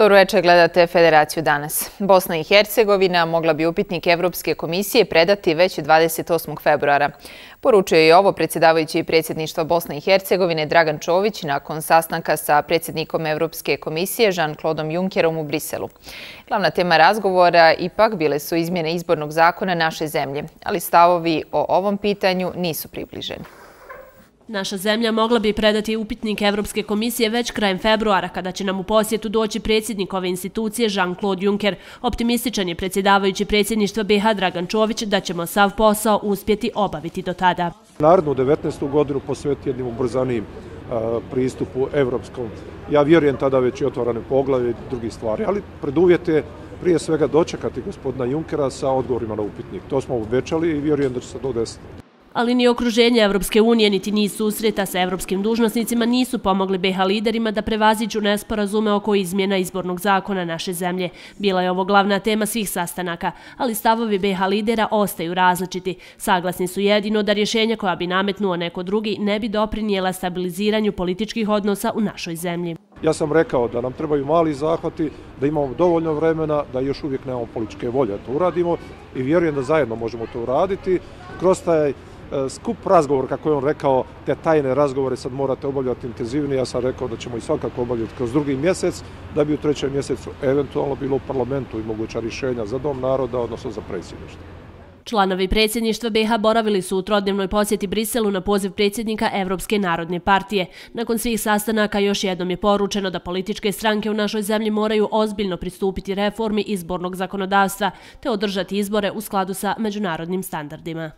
Dobro večer, gledate Federaciju danas. Bosna i Hercegovina mogla bi upitnik Evropske komisije predati već 28. februara. Poručio je i ovo predsjedavajući predsjedništva Bosne i Hercegovine Dragan Čović nakon sastanka sa predsjednikom Evropske komisije Jean-Claudeom Junckerom u Briselu. Glavna tema razgovora ipak bile su izmjene izbornog zakona naše zemlje, ali stavovi o ovom pitanju nisu približeni. Naša zemlja mogla bi predati upitnik Evropske komisije već krajem februara, kada će nam u posjetu doći predsjednik ove institucije Jean-Claude Juncker. Optimističan je predsjedavajući predsjedništva BiH Dragan Čović da ćemo sav posao uspjeti obaviti do tada. Narednu 19. godinu posveti jednim ubrzanijim pristupu evropskom. Ja vjerujem tada već i otvarane poglavlje i drugih stvari, ali preduvjet je prije svega dočekati gospodina Junckera sa odgovorima na upitnik. To smo obećali i vjerujem da će se to desiti. Ali ni okruženje Evropske unije, niti niz susreta sa evropskim dužnosnicima nisu pomogli BiH liderima da prevaziđu nesporazume oko izmjena izbornog zakona naše zemlje. Bila je ovo glavna tema svih sastanaka, ali stavovi BiH lidera ostaju različiti. Saglasni su jedino da rješenja koja bi nametnuo neko drugi ne bi doprinijela stabiliziranju političkih odnosa u našoj zemlji. Ja sam rekao da nam trebaju mali zahvati, da imamo dovoljno vremena, da još uvijek nemamo političke volje da to uradimo i vjerujem da zajedno možemo to uraditi. Kroz taj skup razgovor, kako je on rekao, te tajne razgovore sad morate obavljati intenzivnije. Ja sam rekao da ćemo i svakako obavljati kroz drugi mjesec, da bi u trećem mjesecu eventualno bilo u parlamentu i moguća rješenja za Dom naroda, odnosno za predsjedništvo. Članovi predsjedništva BiH boravili su u trodnevnoj posjeti Briselu na poziv predsjednika Evropske narodne partije. Nakon svih sastanaka još jednom je poručeno da političke stranke u našoj zemlji moraju ozbiljno pristupiti reformi izbornog zakonodavstva te održati izbore u skladu sa međunarodnim standardima.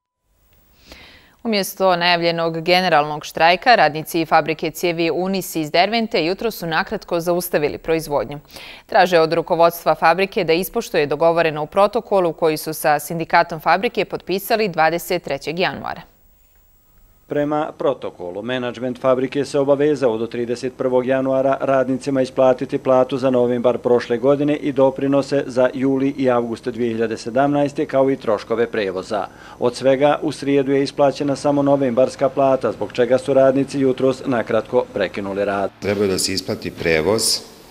Umjesto najavljenog generalnog štrajka, radnici fabrike cijevi Unis iz Dervente jutro su nakratko zaustavili proizvodnju. Traže od rukovodstva fabrike da ispoštuje dogovoreno u protokolu koji su sa sindikatom fabrike potpisali 23. januara. Prema protokolu, menadžment fabrike se obavezao do 31. januara radnicima isplatiti platu za novembar prošle godine i doprinose za juli i avgust 2017. kao i troškove prevoza. Od svega u srijedu je isplaćena samo novembarska plata, zbog čega su radnici jutros nakratko prekinuli rad. Treba da se isplati prevoz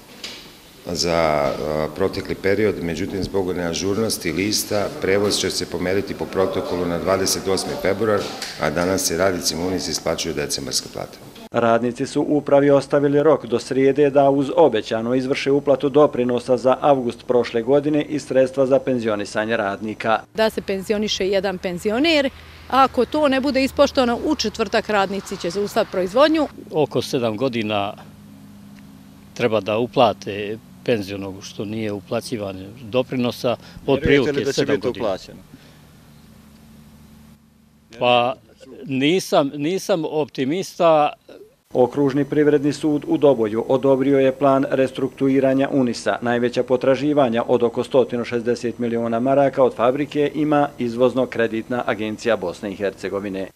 za protekli period, međutim zbog neažurnosti lista prevoz će se pomeriti po protokolu na 28. februar, a danas se radnicima Unis isplaćuju decembarska plata. Radnici su upravi ostavili rok do srijede da uz obećano izvrše uplatu doprinosa za avgust prošle godine i sredstva za penzionisanje radnika. Da se penzioniše jedan penzioner, a ako to ne bude ispoštovano, u četvrtak radnici će zaustaviti proizvodnju. Oko 7 godina treba da uplate penzionog što nije uplaćivanje doprinosa od prilike 7 godina. Pa nisam optimista. Okružni privredni sud u Doboju odobrio je plan restrukturiranja Unisa. Najveća potraživanja od oko 160 miliona maraka od fabrike ima izvozno-kreditna agencija Bosne i Hercegovine.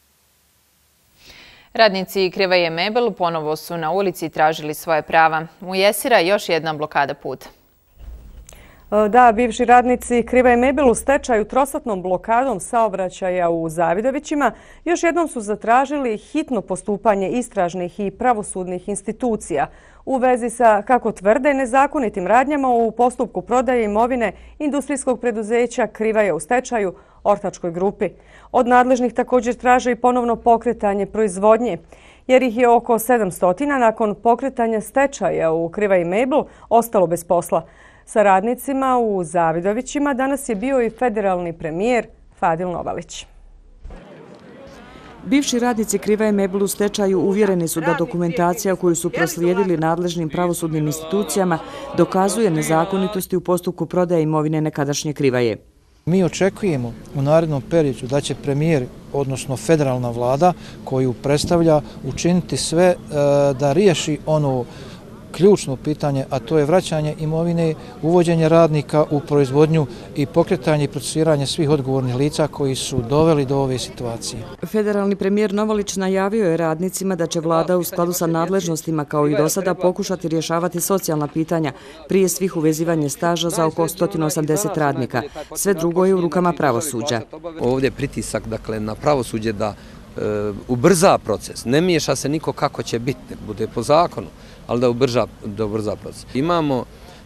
Radnici Krivaje Mebel ponovo su na ulici tražili svoje prava. U Jesira još jedna blokada puta. Da, bivši radnici Krivaje Mebel u stečaju trosatnom blokadom saobraćaja u Zavidovićima još jednom su zatražili hitno postupanje istražnih i pravosudnih institucija u vezi sa, kako tvrde, nezakonitim radnjama u postupku prodaje imovine industrijskog preduzeća Krivaje u stečaju Ortačkoj grupi. Od nadležnih također traže i ponovno pokretanje proizvodnje, jer ih je oko 700 nakon pokretanja stečaja u Krivaje Mebel ostalo bez posla. Sa radnicima u Zavidovićima danas je bio i federalni premijer Fadil Novalić. Bivši radnici Krivaje Mebel u stečaju uvjereni su da dokumentacija koju su proslijedili nadležnim pravosudnim institucijama dokazuje nezakonitosti u postupku prodaje imovine nekadašnje Krivaje. Mi očekujemo u narednom periodu da će premijer, odnosno federalna vlada koju predstavlja, učiniti sve da riješi ono ključno pitanje, a to je vraćanje imovine, uvođenje radnika u proizvodnju i pokretanje i procesiranje svih odgovornih lica koji su doveli do ove situacije. Federalni premijer Novalić najavio je radnicima da će vlada u skladu sa nadležnostima kao i do sada pokušati rješavati socijalna pitanja, prije svih uvezivanje staža za oko 180 radnika. Sve drugo je u rukama pravosuđa. Ovdje je pritisak na pravosuđe da ubrza proces. Ne miješa se niko kako će biti, nek bude po zakonu, ali da ubrza proces. Imamo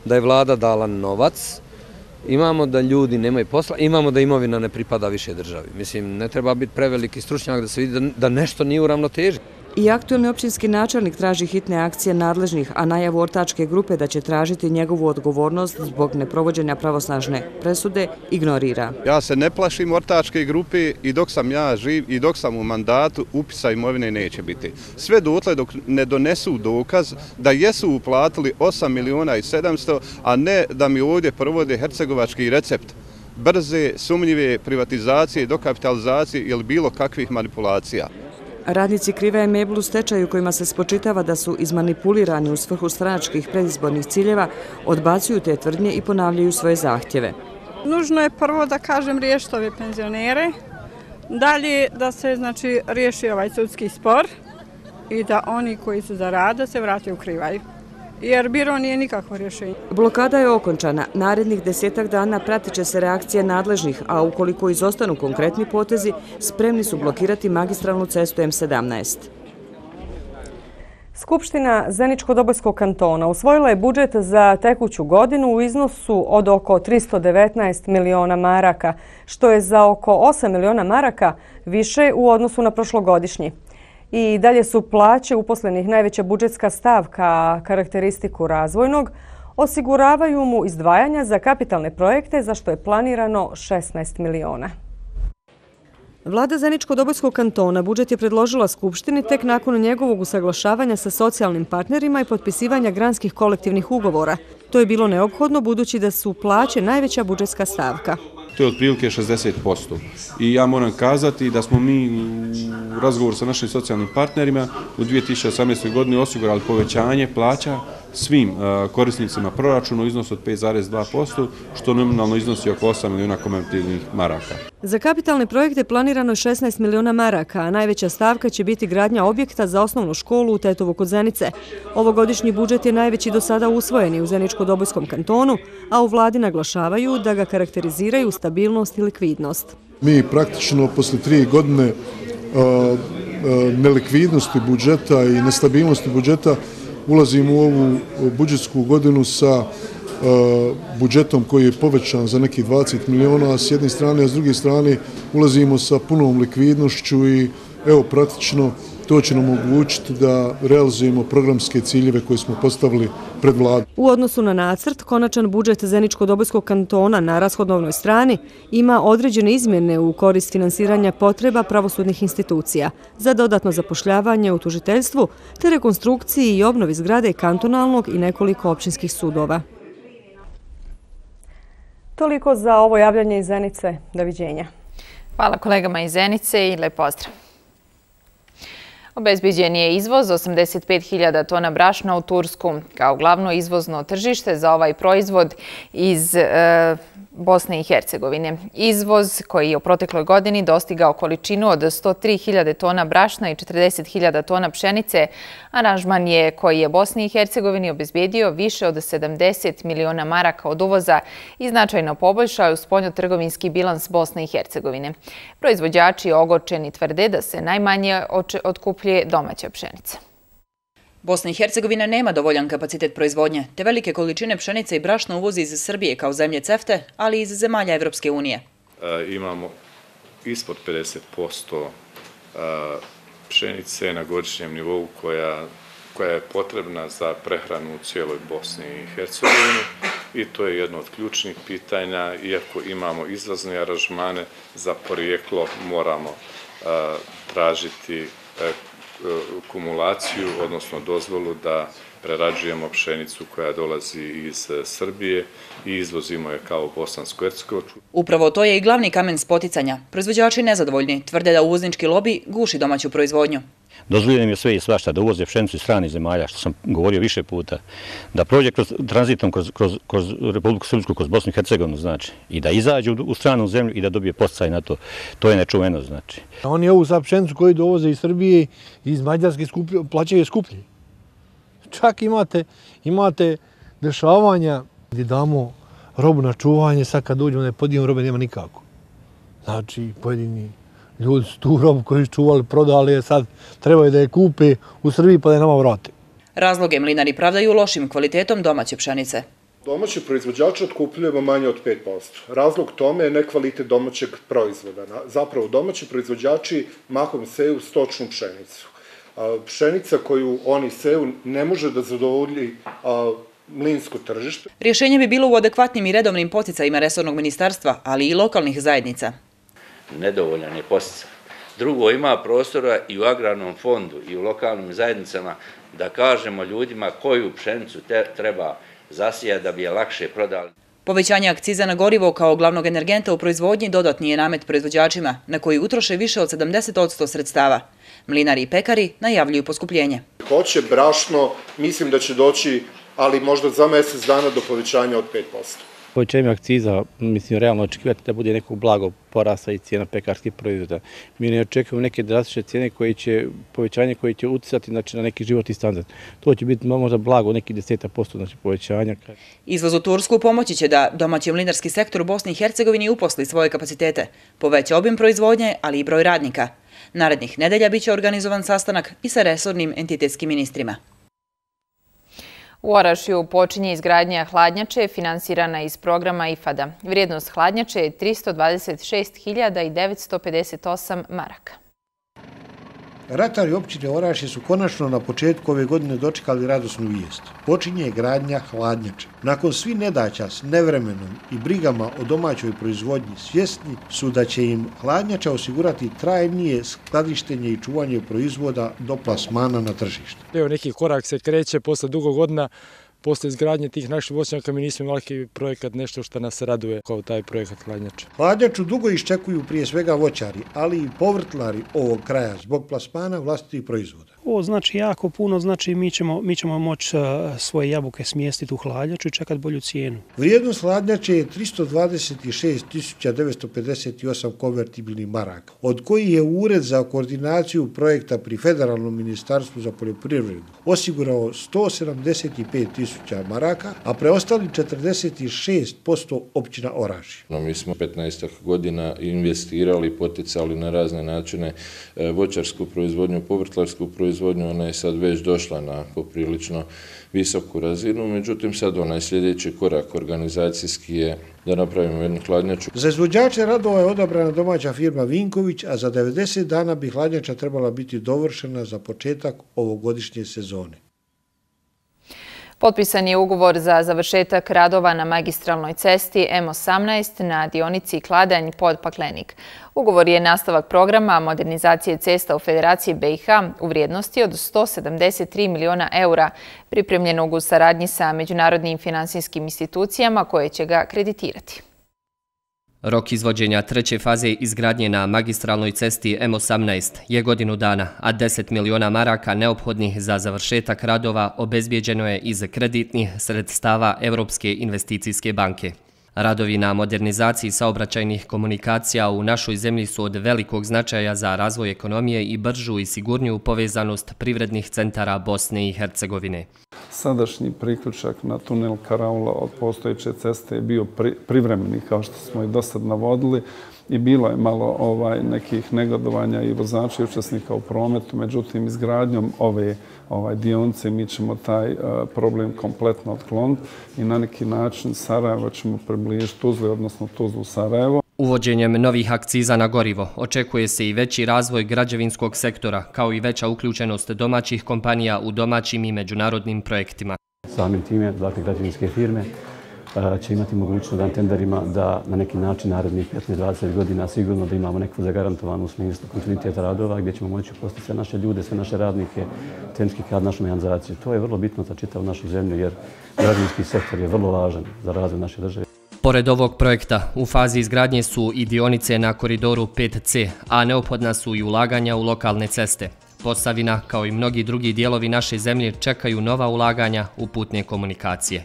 da je vlada dala novac, imamo da ljudi nemaju posla, imamo da imovina ne pripada više državi. Mislim, ne treba biti preveliki stručnjak da se vidi da nešto nije u ravnoteži. I aktuelni općinski načelnik traži hitne akcije nadležnih, a najavu ortačke grupe da će tražiti njegovu odgovornost zbog neprovođenja pravosnažne presude ignorira. Ja se ne plašim ortačke grupe i dok sam ja živ i dok sam u mandatu upisa imovine neće biti. Sve dotle dok ne donesu dokaz da jesu uplatili 8.700.000, a ne da mi ovdje provode hercegovački recept brze, sumnjive privatizacije i dokapitalizacije ili bilo kakvih manipulacija. Radnici Krivaje Mebel u stečaju kojima se spočitava da su izmanipulirani u svrhu stranačkih predizbornih ciljeva odbacuju te tvrdnje i ponavljaju svoje zahtjeve. Nužno je prvo da kažem riješiti ove penzionere, dalje da se riješi ovaj sudski spor i da oni koji su za rad se vrate u Krivaju. Jer biro nije nikakvo rješenje. Blokada je okončana. Narednih 10 dana pratit će se reakcije nadležnih, a ukoliko izostanu konkretni potezi, spremni su blokirati magistralnu cestu M17. Skupština Zeničko-Dobojskog kantona usvojila je budžet za tekuću godinu u iznosu od oko 319 miliona maraka, što je za oko 8 miliona maraka više u odnosu na prošlogodišnji. I dalje su plaće uposlenih najveća budžetska stavka, a karakteristiku razvojnog osiguravaju mu izdvajanja za kapitalne projekte, za što je planirano 16 miliona. Vlada Zeničko-Dobojskog kantona budžet je predložila Skupštini tek nakon njegovog usaglašavanja sa socijalnim partnerima i potpisivanja granskih kolektivnih ugovora. To je bilo neophodno budući da su plaće najveća budžetska stavka. To je otprilike 60%. I ja moram kazati da smo mi u razgovoru sa našim socijalnim partnerima u 2018. godini osigurali povećanje plaća svim korisnicima proračuna u iznosu od 5,2%, što nominalno iznosi oko 8 miliona komemorativnih maraka. Za kapitalne projekte planirano je 16 miliona maraka, a najveća stavka će biti gradnja objekta za osnovnu školu u Tetovu kod Zenice. Ovogodišnji budžet je najveći do sada usvojeni u Zeničko-Dobojskom kantonu, a u vladi naglašavaju da ga karakteriziraju stabilnost i likvidnost. Mi praktično posle 3 godine nelikvidnosti budžeta i nestabilnosti budžeta ulazimo u ovu budžetsku godinu sa budžetom koji je povećan za nekih 20 miliona s jedne strane, a s druge strane ulazimo sa punom likvidnošću i evo praktično to će nam omogućiti da realizujemo programske ciljeve koje smo postavili pred vladom. U odnosu na nacrt, konačan budžet Zeničko-Dobojskog kantona na rashodovnoj strani ima određene izmjene u korist finansiranja potreba pravosudnih institucija za dodatno zapošljavanje u tužiteljstvu te rekonstrukciji i obnovi zgrade kantonalnog i nekoliko općinskih sudova. Toliko za ovo javljanje iz Zenice. Doviđenja. Hvala kolegama iz Zenice i lep pozdrav. Obezbeđen je izvoz 85.000 tona brašna u Tursku kao glavno izvozno tržište za ovaj proizvod iz Bosne i Hercegovine. Izvoz koji je u protekloj godini dostigao količinu od 103.000 tona brašna i 40.000 tona pšenice, aranžman je koji je Bosni i Hercegovini obezbedio više od 70 miliona maraka od uvoza i značajno poboljšao spoljnotrgovinski bilans Bosne i Hercegovine. Proizvođači ogorčeni tvrde da se najmanje otkupljuje domaća pšenica. Bosna i Hercegovina nema dovoljan kapacitet proizvodnje, te velike količine pšenice i brašna uvozi iz Srbije kao zemlje CEFTE, ali i iz zemalja Evropske unije. Imamo ispod 50% pšenice na godišnjem nivou koja je potrebna za prehranu u cijeloj Bosni i Hercegovini i to je jedno od ključnih pitanja. Iako imamo izvozne aranžmane, za porijeklo moramo tražiti kumulaciju, odnosno dozvolu da prerađujemo pšenicu koja dolazi iz Srbije i izvozimo je kao bosansko-hercegovačku. Upravo to je i glavni kamen spoticanja. Proizvođači nezadovoljni tvrde da uvoznički lobi guši domaću proizvodnju. Dozvoljeno im je sve i svašta, da uvoze pšenicu iz stranih zemalja, što sam govorio više puta, da prođe tranzitom kroz Republiku Srpsku, kroz Bosnu i Hercegovinu, znači, i da izađe u stranu zemlju i da dobije podsticaj na to. To je nečuveno, znači. Oni ovu sad pšenicu koju dovoze iz Srbije i iz Mađarske plaćaju skuplje. Čak imate dešavanja gdje damo robu na čuvanje, sad kad dođemo da je podijem robe nema nikako. Znači, pojedini ljudi su tu robu koju su čuvali, prodali je, sad trebaju da je kupe u Srbiji pa da je nama vrate. Razloge mlinari pravdaju lošim kvalitetom domaće pšenice. Domaći proizvođači otkupljujemo manje od 5%. Razlog tome je nekvalitet domaćeg proizvoda. Zapravo domaći proizvođači mahom seju stočnu pšenicu. Pšenica koju oni seju ne može da zadovolji mlinsko tržište. Rješenje bi bilo u adekvatnim i redovnim poticajima resornog ministarstva, ali i lokalnih zajednica. Nedovoljan je posticaj. Drugo, ima prostora i u agrarnom fondu i u lokalnim zajednicama da kažemo ljudima koju pšenicu treba zasijati da bi je lakše prodali. Povećanje akciza na gorivo kao glavnog energenta u proizvodnji dodatni je namet proizvođačima, na koji utroše više od 70% sredstava. Mlinari i pekari najavljuju poskupljenje. Hoće brašno, mislim da će doći, ali možda za mjesec dana do povećanja od 5%. Povećanjem akciza, mislim, realno očekivati da bude nekog blagog porasta i cijena pekarskih proizvoda. Mi ne očekujemo neke drastične cijene povećanje koje će utjecati na neki životni standard. To će biti možda blago, neki 10% povećanja. Izvoz u Tursku pomoći će da domaći mlinarski sektor u Bosni i Hercegovini uposli svoje kapacitete, poveća obim proizvodnje, ali i broj radnika. Narednih nedelja biće organizovan sastanak i sa resornim entitetskim ministrima. U Orašju počinje izgradnja hladnjače finansirana iz programa IFAD-a. Vrijednost hladnjače je 326.958 maraka. Ratari općine Orašje su konačno na početku ove godine dočekali radosnu vijest. Počinje gradnja hladnjače. Nakon svih nedaća s nevremenom i brigama o domaćoj proizvodnji svjesni su da će im hladnjača osigurati trajnije skladištenje i čuvanje proizvoda do plasmana na tržište. Evo neki korak se kreće posle dugo godina. Posle izgradnje tih naših voćnjaka mi nismo imali projekat, nešto što nas raduje kao taj projekat hladnjača. Hladnjaču dugo iščekuju prije svega voćari, ali i povrtlari ovog kraja zbog plasmana vlastitih proizvoda. Ovo znači jako puno, znači mi ćemo moći svoje jabuke smjestiti u hladnjaču i čekati bolju cijenu. Vrijednost hladnjače je 326.958 konvertibilnih maraka, od kojih je Ured za koordinaciju projekta pri Federalnom ministarstvu za poljoprivredu osigurao 175.000 maraka, a preostali 46% općina Orašje. Mi smo 15 godina investirali i poticali na razne načine voćarsku proizvodnju, povrtlarsku proizvodnju. Ona je sad već došla na poprilično visoku razinu, međutim sad onaj sljedeći korak organizacijski je da napravimo jednu hladnjaču. Za izvođače radova je odabrana domaća firma Vinković, a za 90 dana bi hladnjača trebala biti dovršena za početak ovogodišnje sezone. Potpisan je ugovor za završetak radova na magistralnoj cesti M18 na dionici Kladanj-Podpaklenik. Ugovor je nastavak programa modernizacije cesta u Federaciji BiH u vrijednosti od 173 miliona eura, pripremljenog u saradnji sa međunarodnim finansijskim institucijama koje će ga kreditirati. Rok izvođenja treće faze izgradnje na magistralnoj cesti M18 je godinu dana, a 10 miliona maraka neophodnih za završetak radova obezbijeđeno je iz kreditnih sredstava Europske investicijske banke. Radovi na modernizaciji saobraćajnih komunikacija u našoj zemlji su od velikog značaja za razvoj ekonomije i bržu i sigurniju povezanost privrednih centara Bosne i Hercegovine. Sadašnji priključak na tunel Karaula od postojeće ceste je bio privremeni, kao što smo i do sad navodili, i bilo je malo nekih negodovanja i vozača i učesnika u prometu, međutim izgradnjom ove dionice mi ćemo taj problem kompletno otkloniti i na neki način Sarajevo ćemo približiti Tuzli, odnosno Tuzlu Sarajevo. Uvođenjem novih akciza na gorivo očekuje se i veći razvoj građevinskog sektora, kao i veća uključenost domaćih kompanija u domaćim i međunarodnim projektima. Samim time, dakle, građevinske firme će imati mogućnost na tenderima da na neki način narednih 15-20 godina sigurno da imamo neku zagarantovanu u smislu kontinuiteta radova gdje ćemo moći postati sve naše ljude, sve naše radnike, tehnički kad našu mehanizaciju. To je vrlo bitno za čitavu našu zemlju jer građevinski sektor je vrlo važan za razvoj naše države. Pored ovog projekta, u fazi izgradnje su i dionice na koridoru 5C, a neophodna su i ulaganja u lokalne ceste. Posavina, kao i mnogi drugi dijelovi naše zemlje, čekaju nova ulaganja u putne komunikacije.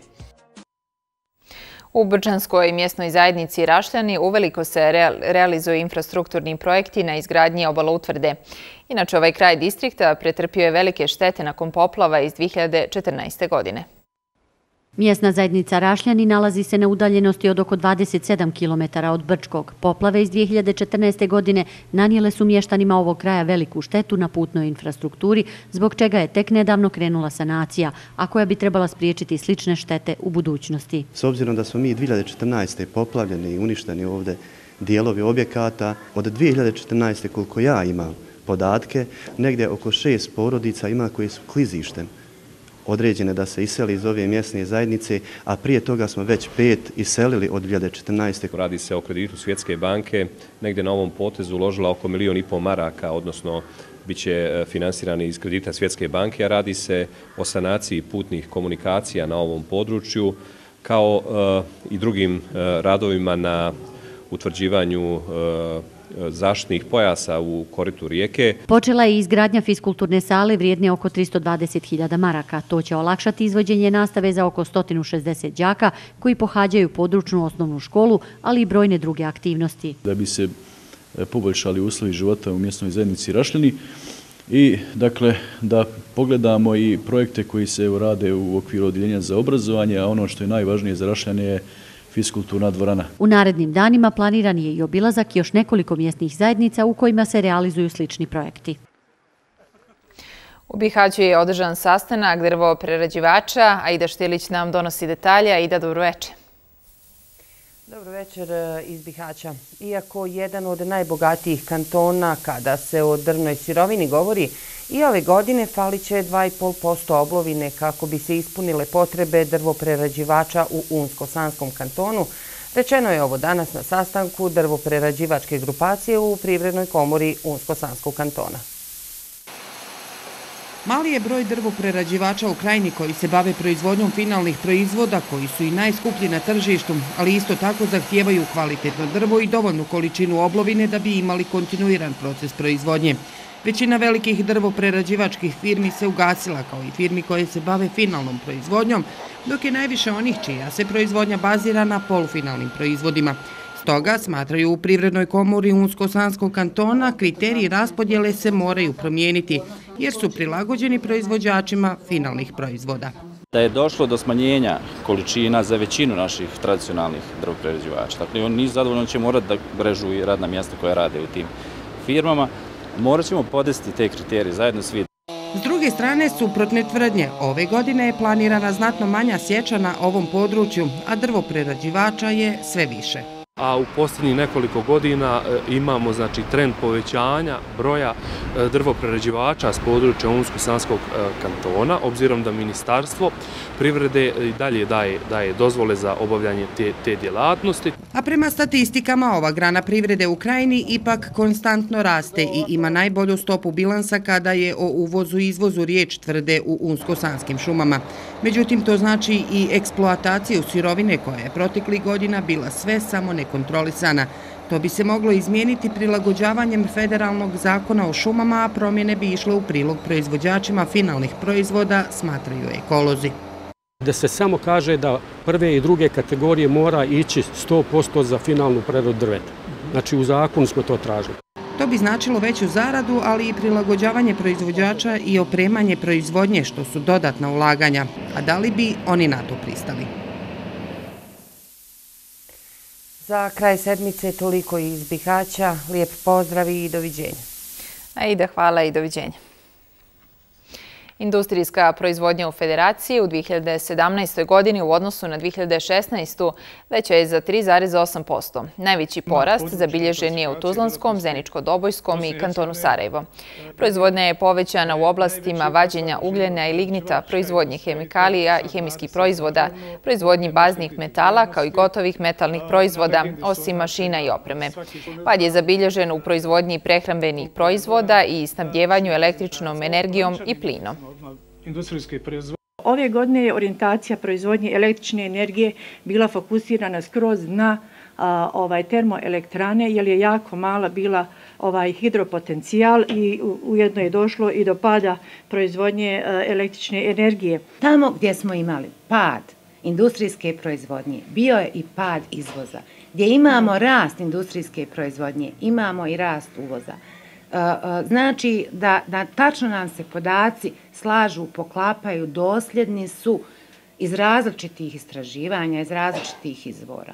U Brčanskoj mjesnoj zajednici Rašljani uveliko se realizuju infrastrukturni projekti na izgradnji obaloutvrde. Inače, ovaj kraj distrikta pretrpio je velike štete nakon poplava iz 2014. godine. Mjesna zajednica Rašljani nalazi se na udaljenosti od oko 27 km od Brčkog. Poplave iz 2014. godine nanijele su mještanima ovog kraja veliku štetu na putnoj infrastrukturi, zbog čega je tek nedavno krenula sanacija, a koja bi trebala spriječiti slične štete u budućnosti. S obzirom da smo mi 2014. poplavljeni i uništeni ovdje dijelovi objekata, od 2014. koliko ja imam podatke, negdje oko 6 porodica ima koji su klizištem određene da se iseli iz ove mjesne zajednice, a prije toga smo već 5 iselili od 2014. Radi se o kreditu Svjetske banke, negdje na ovom potezu uložila oko 1,5 milijuna maraka, odnosno bit će finansirani iz kredita Svjetske banke, a radi se o sanaciji putnih komunikacija na ovom području, kao i drugim radovima na utvrđivanju zaštitnih pojasa u koritu rijeke. Počela je izgradnja fiskulturne sale vrijedne oko 320.000 maraka. To će olakšati izvođenje nastave za oko 160 đaka koji pohađaju područnu osnovnu školu, ali i brojne druge aktivnosti. Da bi se poboljšali uslovi života u mjesnoj zajednici Rašljani i dakle da pogledamo i projekte koji se rade u okviru odjeljenja za obrazovanje, a ono što je najvažnije za Rašljane je fiskulturna dvorana. U narednim danima planiran je i obilazak još nekoliko mjesnih zajednica u kojima se realizuju slični projekti. U Bihaću je održan sastanak drvoprerađivača. Aida Štilić nam donosi detalje. Aida, dobro večer. Dobro večer iz Bihaća. Iako jedan od najbogatijih kantona kada se o drvnoj sirovini govori, i ove godine falit će 2,5% oblovine kako bi se ispunile potrebe drvoprerađivača u Unsko-Sanskom kantonu. Rečeno je ovo danas na sastanku drvoprerađivačke grupacije u Privrednoj komori Unsko-Sanskog kantona. Mali je broj drvoprerađivača u krajini koji se bave proizvodnjom finalnih proizvoda koji su i najskuplji na tržištu, ali isto tako zahtijevaju kvalitetno drvo i dovoljnu količinu oblovine da bi imali kontinuiran proces proizvodnje. Većina velikih drvoprerađivačkih firmi se ugasila, kao i firmi koje se bave finalnom proizvodnjom, dok je najviše onih čija se proizvodnja bazira na polufinalnim proizvodima. Stoga, smatraju u Privrednoj komori Unsko-Sanskog kantona, kriteriji raspodjele se moraju promijeniti, jer su prilagođeni proizvođačima finalnih proizvoda. Da je došlo do smanjenja količina za većinu naših tradicionalnih drvoprerađivača. Dakle, oni nisu zadovoljni, će morati da brežu i radna mjesta koja rade u tim firmama. Morat ćemo podesiti te kriterije zajedno svi. S druge strane, suprotne tvrdnje, ove godine je planirana znatno manja sječa na ovom području, a drvoprerađivača je sve više. A u posljednjih nekoliko godina imamo trend povećanja broja drvoprerađivača s područja Unsko-Sanskog kantona, obzirom da Ministarstvo privrede i dalje daje dozvole za obavljanje te djelatnosti. A prema statistikama, ova grana privrede u krajini ipak konstantno raste i ima najbolju stopu bilansa kada je o uvozu i izvozu riječ, tvrde u Unsko-Sanskim šumama. Međutim, to znači i eksploataciju sirovine koja je proteklih godina bila sve samo nekontrolisana. To bi se moglo izmijeniti prilagođavanjem federalnog zakona o šumama, a promjene bi išle u prilog proizvođačima finalnih proizvoda, smatraju ekolozi. Da se samo kaže da prve i druge kategorije mora ići 100% za finalnu preradu drveta. Znači u zakonu smo to tražili. To bi značilo veću zaradu, ali i prilagođavanje proizvođača i opremanje proizvodnje, što su dodatna ulaganja. A da li bi oni na to pristali? Za kraj sedmice toliko iz Bihaća. Lijep pozdrav i doviđenja. Aida, hvala i doviđenja. Industrijska proizvodnja u Federaciji u 2017. godini u odnosu na 2016. veća je za 3,8%. Najveći porast zabilježen je u Tuzlanskom, Zeničko-Dobojskom i kantonu Sarajevo. Proizvodnja je povećana u oblastima vađenja ugljena i lignita, proizvodnje hemikalija i hemijskih proizvoda, proizvodnji baznih metala kao i gotovih metalnih proizvoda, osim mašina i opreme. Pad je zabilježen u proizvodnji prehrambenih proizvoda i snabdjevanju električnom energijom i plinom. Ove godine je orijentacija proizvodnje električne energije bila fokusirana skroz na termoelektrane, jer je jako mala bila hidropotencijal i ujedno je došlo i do pada proizvodnje električne energije. Tamo gdje smo imali pad industrijske proizvodnje, bio je i pad izvoza. Gdje imamo rast industrijske proizvodnje, imamo i rast uvoza. Znači da tačno nam se podaci slažu, poklapaju, dosljedni su iz različitih istraživanja, iz različitih izvora.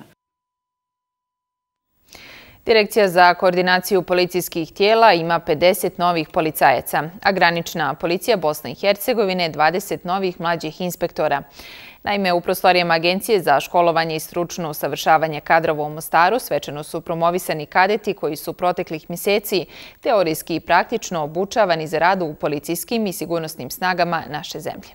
Direkcija za koordinaciju policijskih tijela ima 50 novih policajaca, a granična policija Bosne i Hercegovine 20 novih mlađih inspektora. Naime, u prostorijama Agencije za školovanje i stručno usavršavanje kadrova u Mostaru svečano su promovisani kadeti koji su proteklih mjeseci teorijski i praktično obučavani za rad u policijskim i sigurnosnim snagama naše zemlje.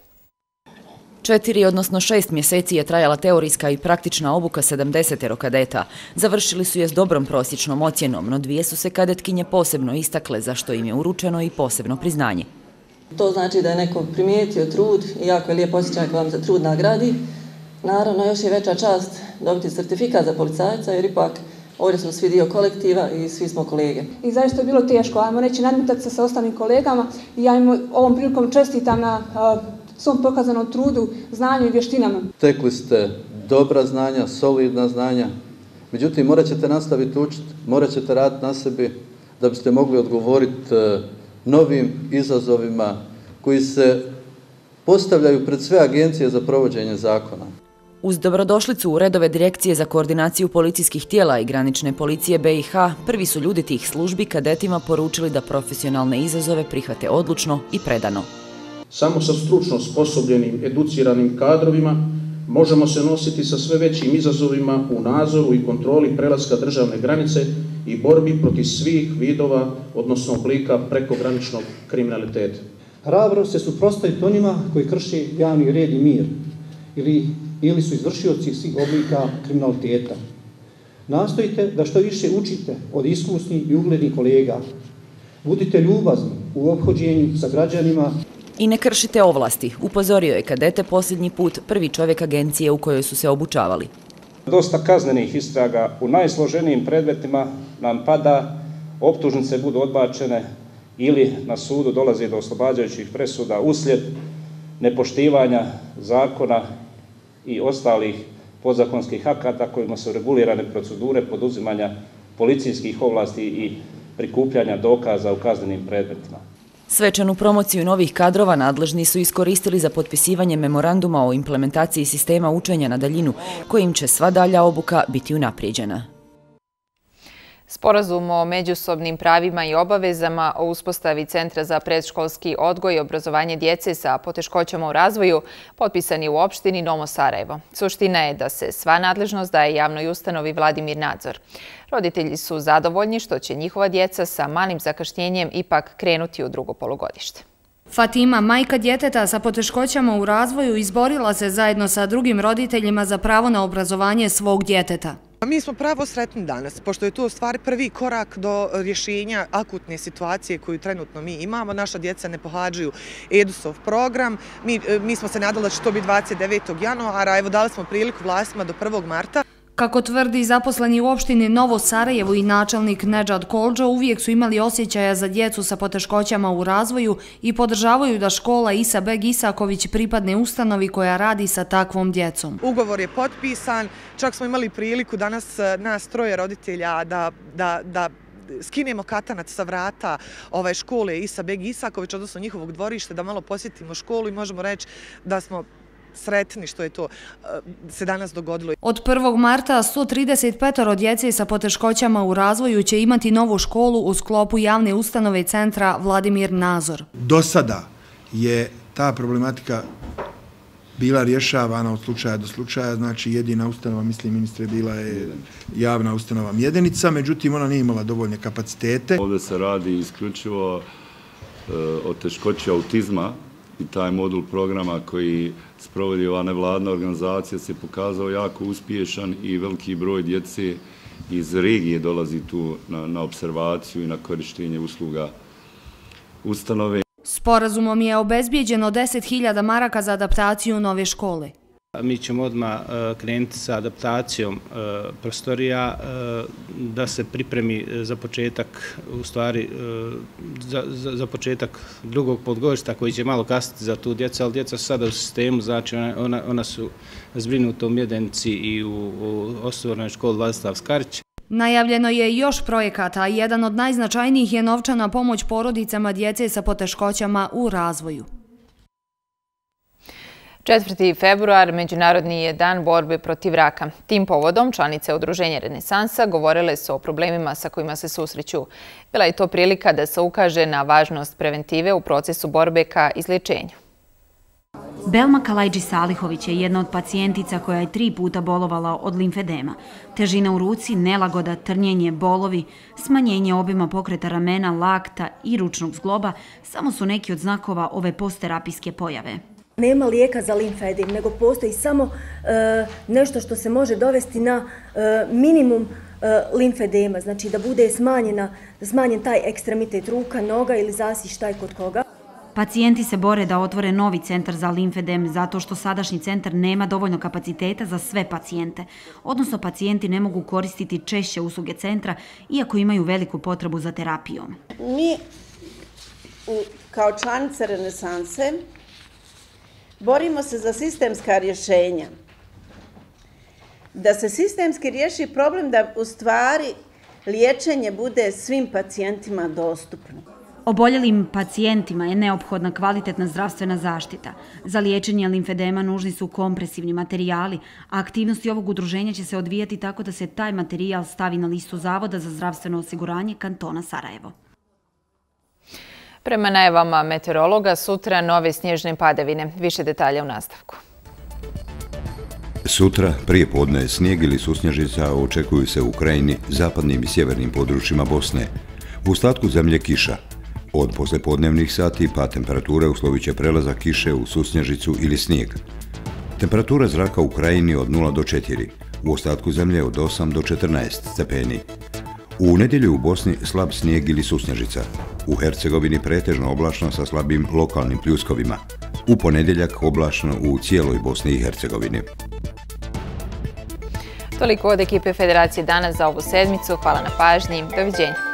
4, odnosno 6 mjeseci je trajala teorijska i praktična obuka 70 kadeta. Završili su je s dobrom prosječnom ocjenom, no 2 su se kadetkinje posebno istakle, za što im je uručeno i posebno priznanje. To znači da je neko primijetio trud i jako je lijep osjećaj ako vam za trud nagradi. Naravno, još je veća čast dobiti certifikat za policajca, jer ipak ovdje smo svi dio kolektiva i svi smo kolege. I zaista je bilo teško, ajmo reći, nadmetati se sa ostalim kolegama i ja im ovom prilikom čestitam na svom pokazanom trudu, znanju i vještinama. Tekli ste dobra znanja, solidna znanja, međutim morat ćete nastaviti učiti, morat ćete raditi na sebi da biste mogli odgovoriti novim izazovima koji se postavljaju pred sve agencije za provođenje zakona. Uz dobrodošlicu u redove Direkcije za koordinaciju policijskih tijela i granične policije BiH, prvi su ljudi tih službi kadetima poručili da profesionalne izazove prihvate odlučno i predano. Samo sa stručno sposobljenim, educiranim kadrovima možemo se nositi sa sve većim izazovima u nadzoru i kontroli prelaska državne granice i borbi protiv svih vidova, odnosno oblika prekograničnog kriminaliteta. Hrabro se suprotstaviti onima koji krše javni red i mir ili su izvršioci svih oblika kriminaliteta. Nastojite da što više učite od iskusnih i uglednih kolega. Budite ljubazni u ophođenju sa građanima. I ne kršite ovlasti, upozorio je kadete posljednji put prvi čovjek agencije u kojoj su se obučavali. Dosta kaznenih istraga u najsloženijim predmetima nam pada, optužnice budu odbačene ili na sudu dolazi do oslobađajućih presuda uslijed nepoštivanja zakona i ostalih podzakonskih akata kojima su regulirane procedure poduzimanja policijskih ovlasti i prikupljanja dokaza u kaznenim predmetima. Svečanu promociju novih kadrova nadležni su iskoristili za potpisivanje memoranduma o implementaciji sistema učenja na daljinu, kojim će sva dalja obuka biti unaprijeđena. Sporazum o međusobnim pravima i obavezama o uspostavi Centra za predškolski odgoj i obrazovanje djece sa poteškoćama u razvoju potpisan je u opštini Novo Sarajevo. Suština je da se sva nadležnost daje javnoj ustanovi Vladimir Nadzor. Roditelji su zadovoljni što će njihova djeca sa malim zakašnjenjem ipak krenuti u drugo polugodište. Fatima, majka djeteta sa poteškoćama u razvoju, izborila se zajedno sa drugim roditeljima za pravo na obrazovanje svog djeteta. Mi smo pravo sretni danas, pošto je to u stvari prvi korak do rješenja akutne situacije koju trenutno mi imamo. Naša djeca ne pohađaju EDUS-ov program. Mi smo se nadali da će to biti 29. januara, a evo dali smo priliku vlastima do 1. marta. Kako tvrdi zaposleni u opštini Novo Sarajevo i načelnik Nedžad Koldžo, uvijek su imali osjećaja za djecu sa poteškoćama u razvoju i podržavaju da škola Isa Beg Isaković pripadne ustanovi koja radi sa takvom djecom. Ugovor je potpisan, čak smo imali priliku danas nas 3 roditelja da skinemo katanac sa vrata škole Isa Beg Isaković, odnosno njihovog dvorišta, da malo posjetimo školu i možemo reći da smo sretni što je to se danas dogodilo. Od 1. marta 135 djece sa poteškoćama u razvoju će imati novu školu u sklopu javne ustanove Centra Vladimir Nadzor. Do sada je ta problematika bila rješavana od slučaja do slučaja, znači jedina ustanova, mislim ministre, bila je javna ustanova Mjedenica, međutim ona nije imala dovoljne kapacitete. Ovdje se radi isključivo o teškoći autizma i taj modul programa koji sprovodi ova nevladna organizacija se pokazao jako uspješan i veliki broj djece iz regije dolazi tu na observaciju i na korištenje usluga ustanove. Sporazumom je obezbijeđeno 10.000 maraka za adaptaciju nove škole. Mi ćemo odmah krenuti sa adaptacijom prostorija da se pripremi za početak, u stvari za početak drugog polugodišta koji će malo kasniti za tu djecu, ali djeca su sada u sistemu, znači ona su zbrinuta u Mjedenici i u osnovnoj školi Vladislav Skarić. Najavljeno je još projekata, a jedan od najznačajnijih je novčana pomoć porodicama djece sa poteškoćama u razvoju. 4. februar Međunarodni je dan borbe protiv raka. Tim povodom članice Udruženja Renesansa govorile su o problemima sa kojima se susreću. Bila je to prilika da se ukaže na važnost preventive u procesu borbe ka izlječenju. Belma Kalajđi-Salihović je jedna od pacijentica koja je 3 puta bolovala od limfedema. Težina u ruci, nelagoda, trnjenje, bolovi, smanjenje obima pokreta ramena, lakta i ručnog zgloba samo su neki od znakova ove postterapijske pojave. Nema lijeka za limfedem, nego postoji samo nešto što se može dovesti na minimum limfedema, znači da bude smanjen taj ekstremitet ruka, noga ili zasištaj kod koga. Pacijenti se bore da otvore novi centar za limfedem zato što sadašnji centar nema dovoljno kapaciteta za sve pacijente, odnosno pacijenti ne mogu koristiti češće usluge centra iako imaju veliku potrebu za terapijom. Mi kao članice Renesanse borimo se za sistemska rješenja. Da se sistemski riješi problem da u stvari liječenje bude svim pacijentima dostupno. Oboljelim pacijentima je neophodna kvalitetna zdravstvena zaštita. Za liječenje limfedema nužni su kompresivni materijali, a aktivnosti ovog udruženja će se odvijati tako da se taj materijal stavi na listu Zavoda za zdravstveno osiguranje kantona Sarajevo. Prema najavama meteorologa, sutra nove snježne padavine. Više detalja u nastavku. Sutra, prije podne, snijeg ili susnježica očekuju se u krajini, zapadnim i sjevernim područjima Bosne. U ostatku zemlje kiša. Od poslepodnevnih sati pa temperature uslovit će prelazak kiše u susnježicu ili snijeg. Temperatura zraka u krajini od 0 do 4, u ostatku zemlje od 8 do 14 stepeni. U nedjelju u Bosni slab snijeg ili susnježica. U Hercegovini pretežno oblačno sa slabim lokalnim pljuskovima. U ponedjeljak oblačno u cijeloj Bosni i Hercegovini. Toliko od ekipe Federacije danas za ovu sedmicu. Hvala na pažnji. Doviđenja.